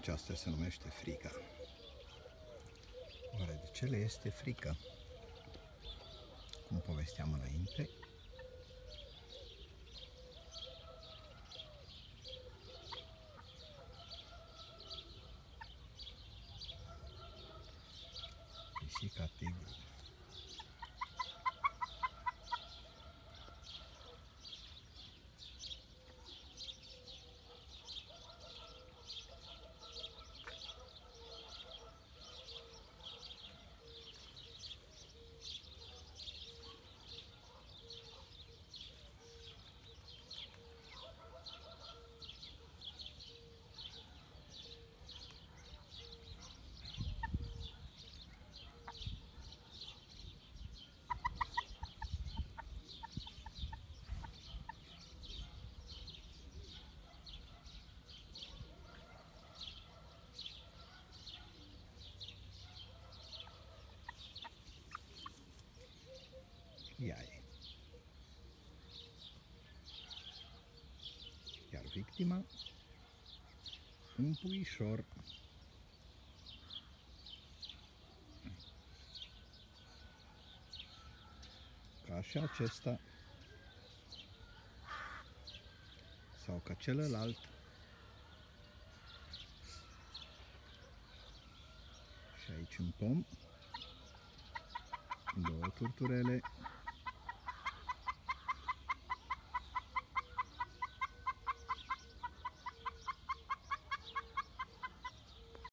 Aceasta se numește frica. Oare de ce le este frică? Cum povesteam înainte, pisica tigru. Ea e. Iar victima, un puișor. Ca și acesta sau ca celălalt. Și aici în pom, două turturele.